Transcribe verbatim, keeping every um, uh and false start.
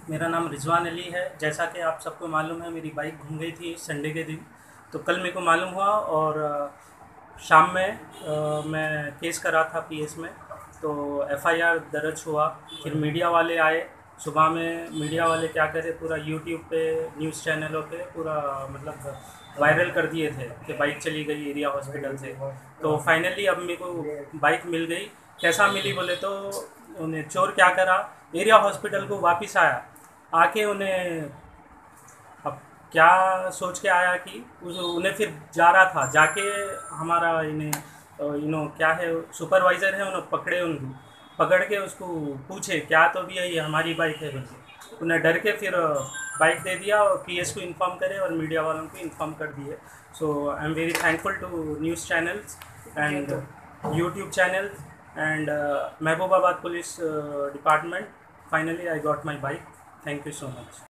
मेरा नाम रिजवान अली है। जैसा कि आप सबको मालूम है, मेरी बाइक घूम गई थी संडे के दिन। तो कल मेरे को मालूम हुआ और अ, शाम में अ, मैं केस करा था पीएस में। तो एफआईआर दर्ज हुआ। फिर मीडिया वाले आए। सुबह में मीडिया वाले क्या करे, पूरा यूट्यूब पे, न्यूज़ चैनलों पे पूरा मतलब वायरल कर दिए थे कि बाइक चली गई एरिया हॉस्पिटल से। तो फाइनली अब मेरे को बाइक मिल गई। कैसा मिली बोले तो, उन्हें चोर क्या करा, एरिया हॉस्पिटल को वापस आया। आके उन्हें अब क्या सोच के आया कि उस उन्हें फिर जा रहा था जाके हमारा इन्हें यू नो क्या है, सुपरवाइज़र है, उन्हें पकड़े, उनको पकड़ के उसको पूछे क्या तो भी है, ये हमारी बाइक है बोल के। उन्हें डर के फिर बाइक दे दिया और पीएस को इन्फॉर्म करे और मीडिया वालों को इन्फॉर्म कर दिए। So I am very thankful to news channels and YouTube channel and Mahabubabad police department. Finally I got my bike. Thank you so much.